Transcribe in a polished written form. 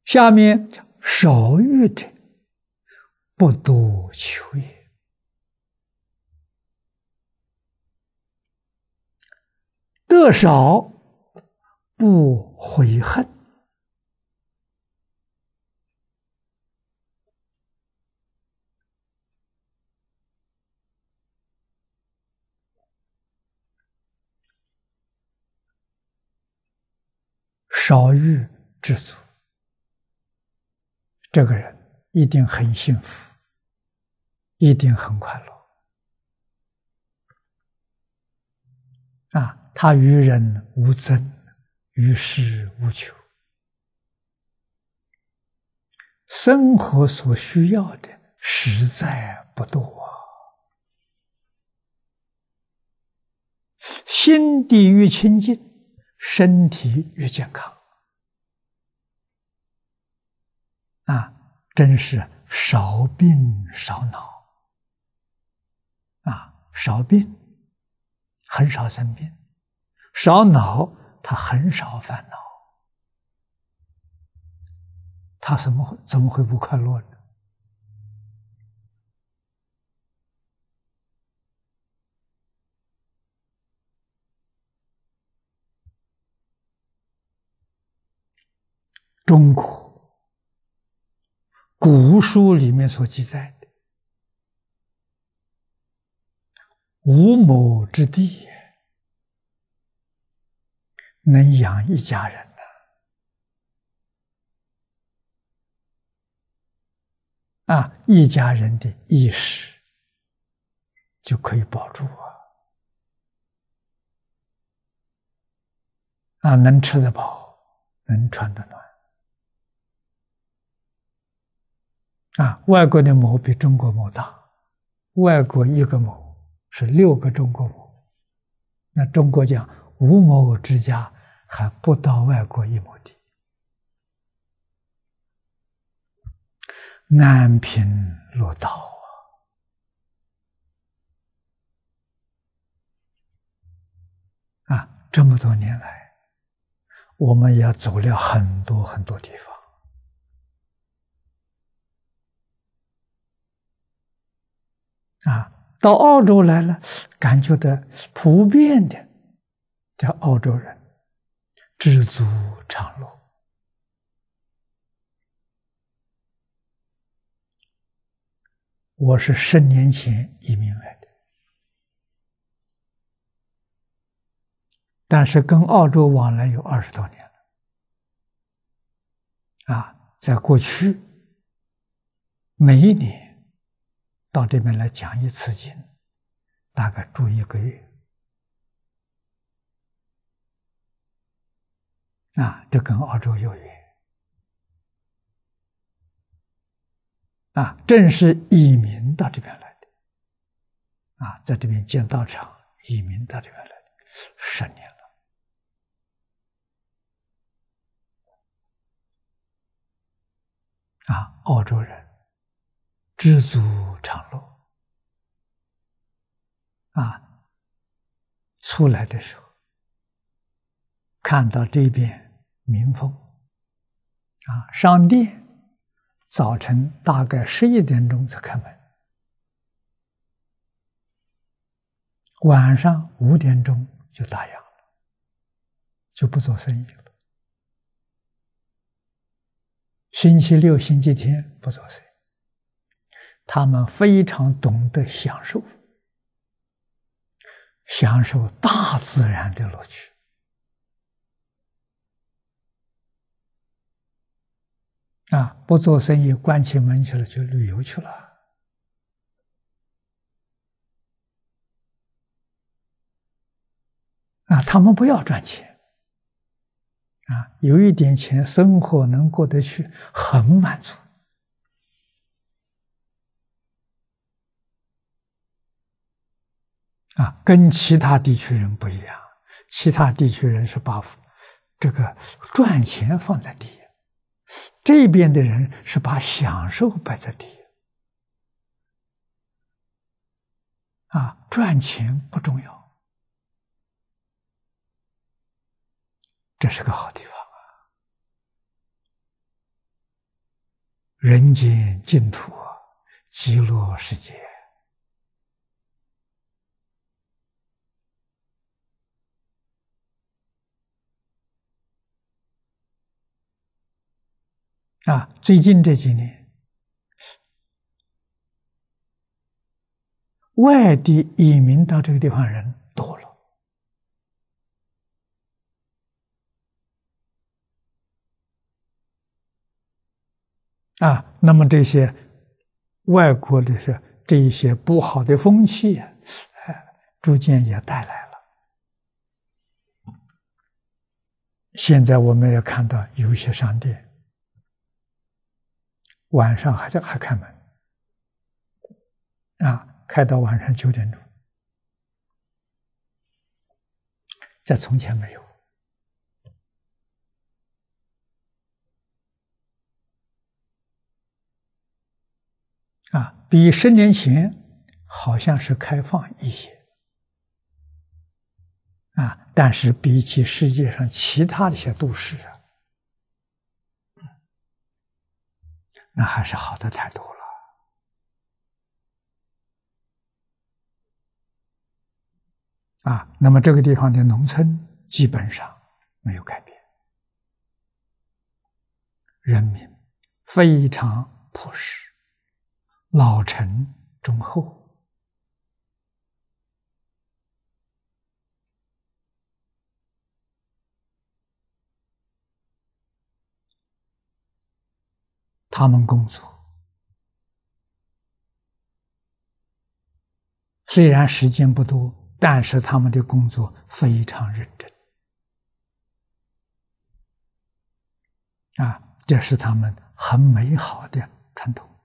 下面叫少欲者，不多求也。得少不悔恨。少欲知足，这个人一定很幸福，一定很快乐。他与人无争，与世无求，生活所需要的实在不多心地越清净，身体越健康真是少病少恼少病，很少生病；少恼，他很少烦恼。他怎么会不快乐呢？中国古书里面所记载的无亩之地，能养一家人一家人的衣食就可以保住能吃得饱，能穿得暖外国的亩比中国亩大，外国一个亩是6个中国亩，那中国讲5亩之家还不到外国1亩地。安贫乐道这么多年来，我们也走了很多很多地方到澳洲来了，感觉到普遍的叫澳洲人知足常乐我是10年前移民来的，但是跟澳洲往来有20多年了在过去每一年到这边来讲一次经，大概住1个月这跟澳洲有缘正是移民到这边来的在这边建道场，移民到这边来的10年了澳洲人知足常乐出来的时候看到这边民风商店早晨大概11点钟才开门，晚上5点钟就打烊了，就不做生意了。星期六、星期天不做生意，他们非常懂得享受大自然的乐趣不做生意，关起门去了，就旅游去了他们不要赚钱有一点钱，生活能过得去，很满足跟其他地区人不一样，其他地区人是把这个赚钱放在第一，这边的人是把享受摆在第一赚钱不重要，这是个好地方人间净土，极乐世界。最近这几年，外地移民到这个地方人多了。那么这些外国的这一些不好的风气逐渐也带来了。现在我们也看到有一些商店晚上还开门，开到晚上9点钟，在从前没有。比10年前好像是开放一些，但是比起世界上其他的一些都市那还是好的太多了。那么这个地方的农村基本上没有改变，人民非常朴实，老成忠厚。他们工作虽然时间不多，但是他们的工作非常认真。这是他们很美好的传统。